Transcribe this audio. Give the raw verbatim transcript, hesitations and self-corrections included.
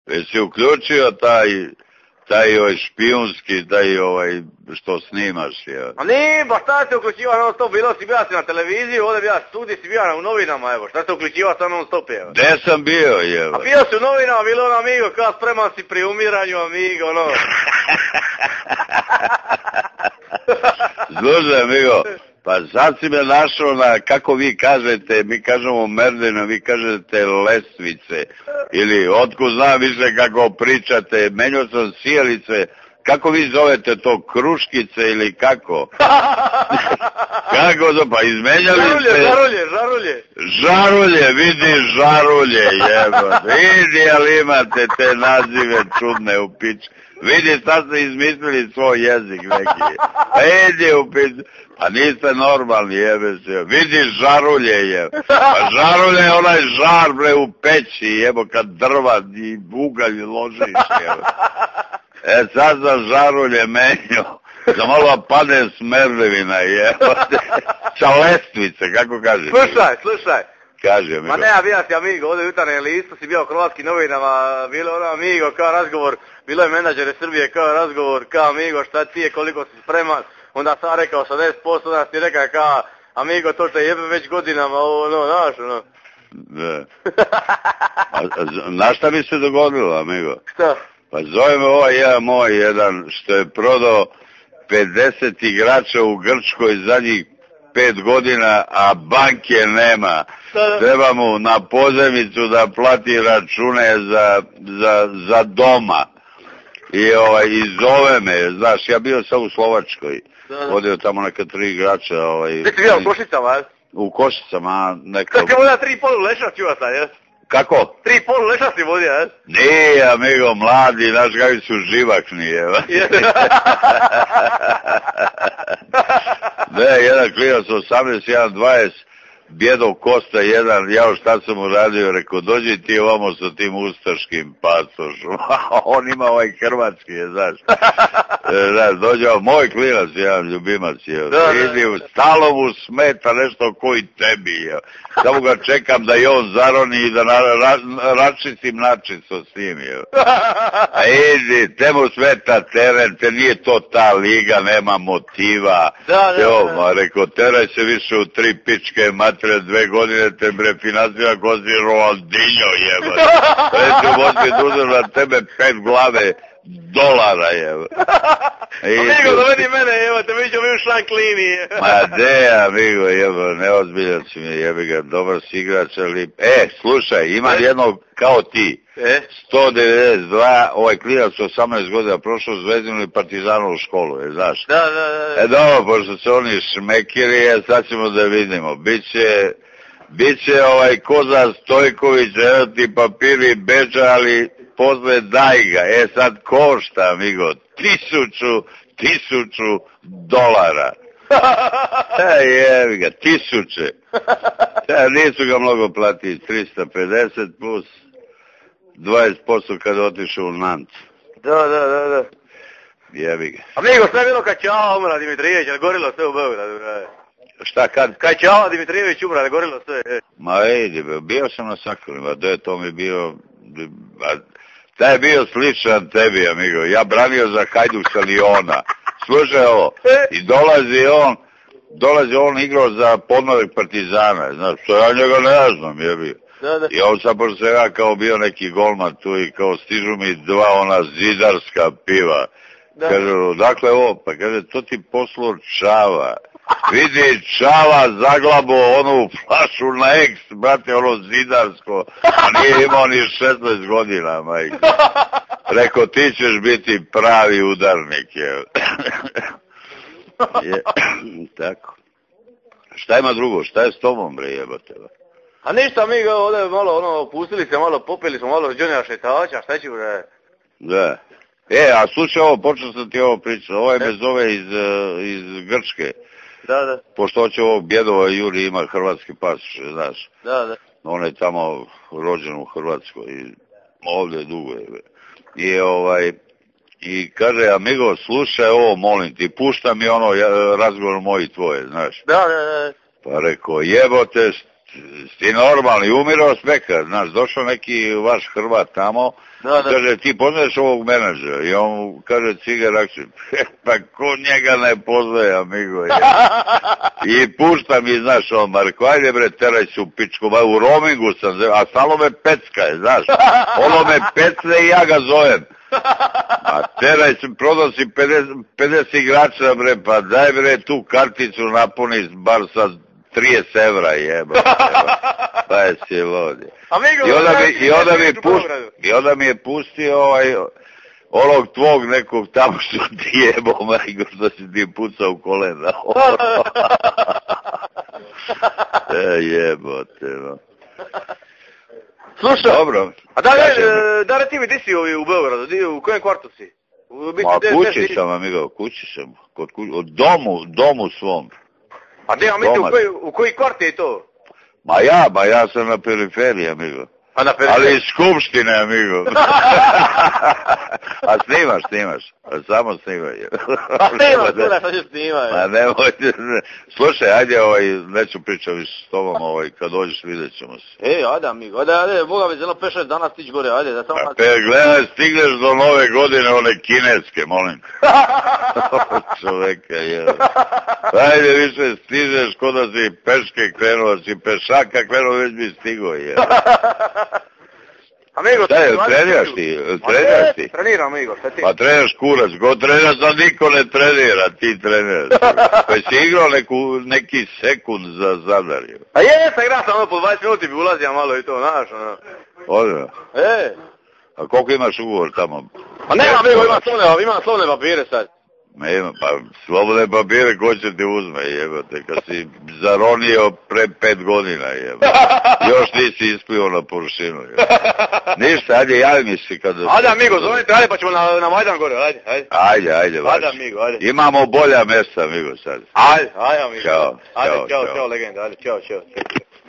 Jesi uključio taj, taj ovaj špijunski, taj ovaj što snimaš, je? A nije, ba šta se uključivao non stop, bilo si bio si na televiziji, ovdje bio studij si bio u novinama, evo, šta se uključivao sam non stop, evo? Gde sam bio, evo? A bio si u novinama, bilo ono amigo, kao spreman si pri umiranju, amigo, ono. Slušaj, amigo, pa sad si me našao na, kako vi kažete, mi kažemo merdeno, vi kažete lestvice, ili otko znam više kako pričate, menio sam sjelice, kako vi zovete to, kruškice ili kako? Kako to, pa izmenjali žarulje, ste... Žarulje, žarulje, žarulje, vidi žarulje, jebote, vidi, ali imate te nazive čudne u pič. Vidi, sad ste izmislili svoj jezik neki. Vidi u pič, pa niste normalni, jebe se. Vidi žarulje, jebe. Pa žarulje je onaj žar, bre, u peći, jebo, kad drva i ugalj ložiš, jebe. E, sad za žarulje menio, za malo pade smerdevina, jebote. Sa lestvice, kako kažeš? Slušaj, slušaj. Kaže, amigo. Ma ne, a bija si amigo, ovdje u jutarnjem listu si bio u hrvatskim novinama, bilo ono amigo, kao razgovor, bilo je menadžere Srbije, kao razgovor, kao amigo, šta ti je, koliko si spreman, onda sam rekao osamdeset posto, onda si rekao kao, amigo, to te jebe već godinama, ovo, no, znaš, ono. Da. A, a, na šta bi se dogodilo, amigo? Šta? Pa zove me ovaj jedan moj, jedan, što je prodao pedeset igrača u Grčkoj zadnjih pet godina, a banke nema. Treba mu na pozemicu da plati račune za, za, za doma. I ovaj, i zove me, znaš, ja bio sam u Slovačkoj. Vodio tamo neka tri igrača. Ovaj, gdje si bio u Košicama, jes? U Košicama, neka... Kako je vodio tri polu leša čuva sad, jes? Kako? Tri polu leša si vodio, jes? Nije, amigo, mladi, znaš kakvi su živakni, evo. Ne, jedan klinac osamnaest, jedan dvadeset, Bjedov Kosta, jedan, ja šta sam mu radio, rekao, dođi ti ovamo sa tim ustaškim pasošom. On ima ovaj hrvatski, je, znaš. Znaš, dođe ovo, moj klinac, jedan ljubimac, je. Vidi, stalo mu smeta nešto koji tebi, je. Samo ga čekam da je on zaroni i da na, ra, račisim načisto s njim, je. A idi, te mu smeta teren, te nije to ta liga, nema motiva. Da, da, jo, ma, rekao, teraj se više u tri pičke matre, dve godine te bre finansira ko si Ronaldinho, jeba. Reći, možete dužer na tebe pet glave dolara, jeba. Amigo, dovedi mene, jeba, te mi ćemo mi u Šanklini. Ma de, amigo, jeba, neozbiljan si mi, jebi ga, dobar si igrač, ali... E, slušaj, imam e? jednog kao ti. E? sto devedeset dva, ovaj klinac osamnaest godina prošao Zvezdinu i Partizanovu školu, je, znaš? Da, da, da. E, dobro, pošto se oni šmekiri, je, sad ćemo da vidimo. Biće, biće ovaj Koza Stojković, evo ti papiri Beča, ali posle daj ga. E, sad košta, amigo, tisuću, tisuću dolara. E, jevi ga, tisuće. E, nisu ga mnogo platiti, tristo pedeset plus dvadeset posto kad otišao u Nant. Da, da, da, da. Jebi ga. Amigo, sve je bilo kad Ćao umra Dimitrijević, ali gorilo sve u Beogradu, bre. Šta kad? Kad Ćao Dimitrijević umra, ali gorilo sve. Ma edi, bio sam na sakrima, da je to mi bio... Taj je bio sličan tebi, amigo. Ja branio za Hajduk sa Liona. Slušaj ovo, i dolazi on, dolazi on igrao za podmladek Partizana, znaš, što ja njega ne znam, jebi. Da, da. I on sam pošto ja kao bio neki golman tu i kao stižu mi dva ona zidarska piva. Da. Kaže, dakle ovo, pa kaže, to ti poslo Čava. Vidi, Čava zaglabo onu flašu na eks, brate, ono zidarsko, a nije imao ni šesnaest godina, majke. Rekao, ti ćeš biti pravi udarnik, je. Je, tako. Šta ima drugo, šta je s tobom, bre, jebate? A ništa, mi ga ovdje malo, ono, pustili se malo, popili smo malo Johnny Šetača, šta ću, bre? Da. E, a slušaj ovo, počeo sam ti ovo pričati, ovaj me zove iz, iz Grčke. Da, da. Pošto hoće ovog Bjedova Juri ima hrvatski pasoš, znaš. Da, da. On je tamo rođen u Hrvatskoj i ovdje dugo je. I ovaj, i kaže, amigo, slušaj ovo, molim ti, pušta mi ono razgovor moj i tvoje, znaš. Da, da, da. Pa rekao, jebote, ti normalni, umirao smeka, znaš, došao neki vaš Hrvat tamo, da, da. Kaže, ti poznaješ ovog menadžera? I on kaže, Cigar Akšić, pa ko njega ne poznaje, amigo, je. I pušta mi, znaš, on, Marko, ajde bre, teraj se u pičku, ba, u roamingu sam, a stalo me pecka je, znaš, ono me pecne i ja ga zovem. A teraj se, prodao si pedeset, pedeset igrača, bre, pa daj bre tu karticu napuni bar sa trideset evra, jeba. Pa je si lodi. I onda mi, i onda mi, pust, i onda mi je pustio ovaj, onog tvog nekog tamo što ti jebo, majko, što si ti pucao u kolena. E, jebote, no. Slušaj, dobro. A da, da, da reci mi, di si u Beogradu, di, u kojem kvartu si? U, Ma de, kući de, sam, amigo, kući sam, kod kući, u domu, domu svom. A de, a misli, u koji, u koji kvart je to? Ma ja, ma ja sam na periferiji, amigo. A na periferiji? Ali iz skupštine, amigo. A snimaš, snimaš. Samo snimaj. Pa snimaš, gledaj, sad ću snimaj. Ma nemoj, ne. Slušaj, ajde, ovaj, neću pričati više s tobom, ovaj, kad dođeš vidjet ćemo se. Ej, ajde, amigo, ajde, ajde, Boga mi zelo pešaj danas tić gore, ajde, da samo... Pa, pe, gledaj, stigneš do nove godine, one kineske, molim. Čoveka, je. Ajde, više stižeš kod da si peške krenuo, si pešaka krenuo, već bi stigo, je. Amigo, šta je, treniraš ti, treniraš ti? Treniram, amigo, šta ti? Pa treniraš kurac, go treniraš, da niko ne trenira, ti treniraš. Pa si igrao neku, neki sekund za Zadar. A je, sam igrao sam ono po dvadeset minuti bi ulazio malo i to, znaš, ono. Odmah. E. A koliko imaš ugovor tamo? Pa nema, amigo, ima slovne, ima slovne papire sad. Ma ima, pa slobodne papire ko će ti uzme, jebate, kad si zaronio pre pet godina, jebate. Još nisi isplio na površinu, jebate. Ništa, ajde, javi mi se kad... Ajde, amigo, zovite, ajde, pa ćemo na, na Majdan gore, ajde, ajde. Ajde, ajde, vaš. Ajde, amigo, ajde. Imamo bolja mjesta, amigo, sad. Ajde, ajde, amigo. Ćao, ajde, čao, čao, čao, čao, legenda, ajde, čao, čao.